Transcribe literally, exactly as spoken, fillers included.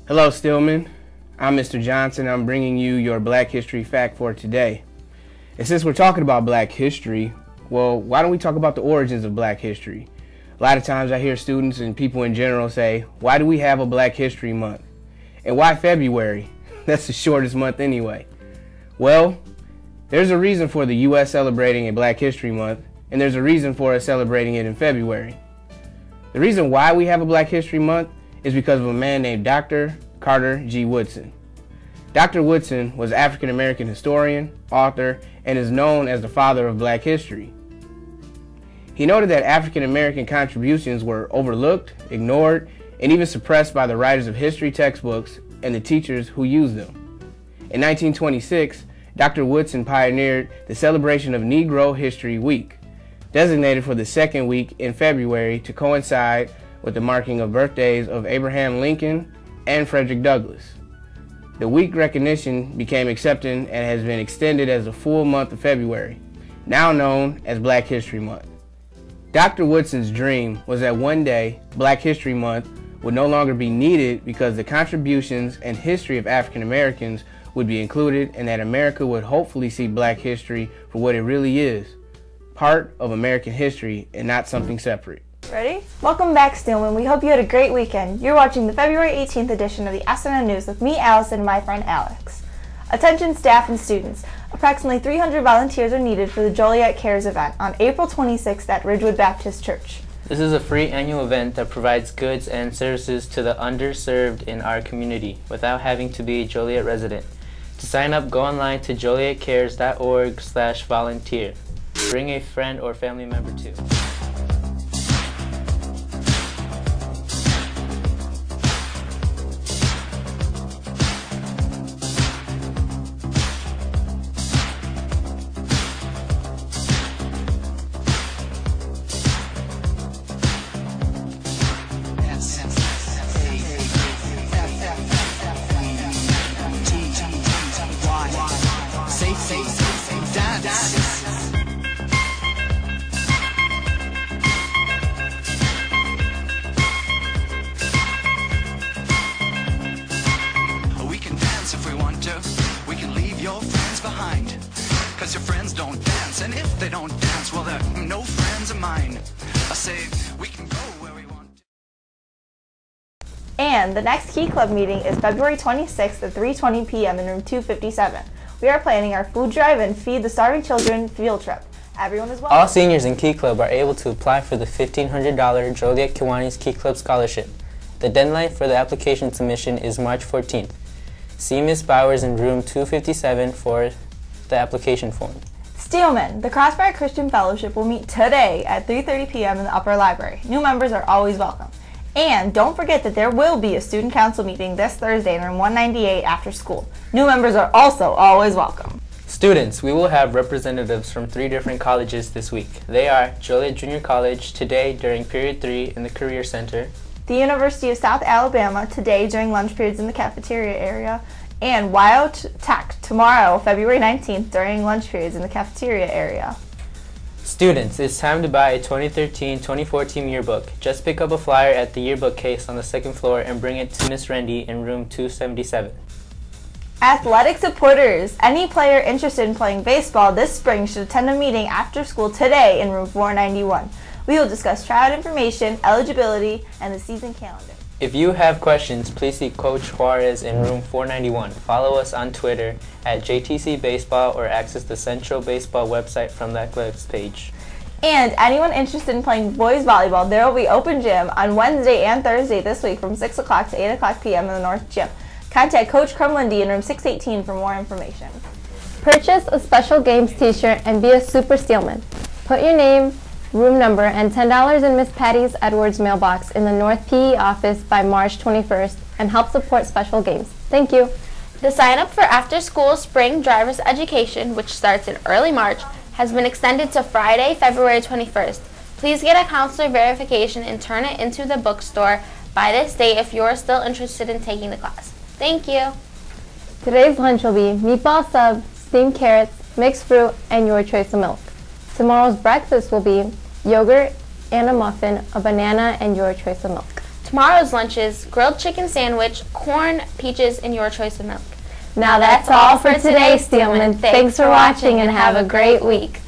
Hello, Stillman. I'm Mister Johnson. I'm bringing you your Black History fact for today. And since we're talking about Black history, well, why don't we talk about the origins of Black history? A lot of times I hear students and people in general say, why do we have a Black History Month? And why February? That's the shortest month anyway. Well, there's a reason for the U S celebrating a Black History Month, and there's a reason for us celebrating it in February. The reason why we have a Black History Month is because of a man named Doctor Carter G. Woodson. Doctor Woodson was an African American historian, author, and is known as the father of Black history. He noted that African American contributions were overlooked, ignored, and even suppressed by the writers of history textbooks and the teachers who used them. In nineteen twenty-six, Doctor Woodson pioneered the celebration of Negro History Week, designated for the second week in February to coincide with the marking of birthdays of Abraham Lincoln and Frederick Douglass. The week recognition became accepted and has been extended as the full month of February, now known as Black History Month. Doctor Woodson's dream was that one day Black History Month would no longer be needed because the contributions and history of African Americans would be included, and that America would hopefully see Black history for what it really is, part of American history and not something separate. Ready? Welcome back, Stillman. We hope you had a great weekend. You're watching the February eighteenth edition of the S N N News with me, Allison, and my friend Alex. Attention staff and students. Approximately three hundred volunteers are needed for the Joliet Cares event on April twenty-sixth at Ridgewood Baptist Church. This is a free annual event that provides goods and services to the underserved in our community without having to be a Joliet resident. To sign up, go online to joliet cares dot org slash volunteer. Bring a friend or family member too. If we want to, we can leave your friends behind. Cause your friends don't dance, and if they don't dance, well, they're no friends of mine. I say, we can go where we want to. And the next Key Club meeting is February twenty-sixth at three twenty p m in room two fifty-seven. We are planning our food drive and Feed the Starving Children field trip. Everyone is welcome. All seniors in Key Club are able to apply for the fifteen hundred dollar Joliet Kiwanis Key Club Scholarship. The deadline for the application submission is March fourteenth. See Miz Bowers in room two fifty-seven for the application form. Steelman, the Crossfire Christian Fellowship will meet today at three thirty p m in the upper library. New members are always welcome. And don't forget that there will be a student council meeting this Thursday in room one ninety-eight after school. New members are also always welcome. Students, we will have representatives from three different colleges this week. They are Joliet Junior College today during period three in the Career Center, the University of South Alabama today during lunch periods in the cafeteria area, and Wyote Tech tomorrow, February nineteenth, during lunch periods in the cafeteria area. Students, it's time to buy a twenty thirteen twenty fourteen yearbook. Just pick up a flyer at the yearbook case on the second floor and bring it to Miss Rendy in room two seventy-seven. Athletic supporters, any player interested in playing baseball this spring should attend a meeting after school today in room four ninety-one. We will discuss tryout information, eligibility, and the season calendar. If you have questions, please see Coach Juarez in room four ninety-one. Follow us on Twitter at J T C Baseball or access the Central Baseball website from the athletics page. And anyone interested in playing boys volleyball, there will be open gym on Wednesday and Thursday this week from six o'clock to eight o'clock p m in the North Gym. Contact Coach Crumlindy in room six eighteen for more information. Purchase a Special Games t-shirt and be a Super Steelman. Put your name, room number, and ten dollars in Miss Patty's Edwards mailbox in the North P E office by March twenty-first and help support Special Games. Thank you. The sign-up for after-school spring driver's education, which starts in early March, has been extended to Friday, February twenty-first. Please get a counselor verification and turn it into the bookstore by this date if you are still interested in taking the class. Thank you. Today's lunch will be meatball sub, steamed carrots, mixed fruit, and your choice of milk. Tomorrow's breakfast will be yogurt and a muffin, a banana, and your choice of milk. tomorrow's lunches, grilled chicken sandwich, corn, peaches, and your choice of milk. Now that's all for today, Steelman. Thanks for watching and have a great week.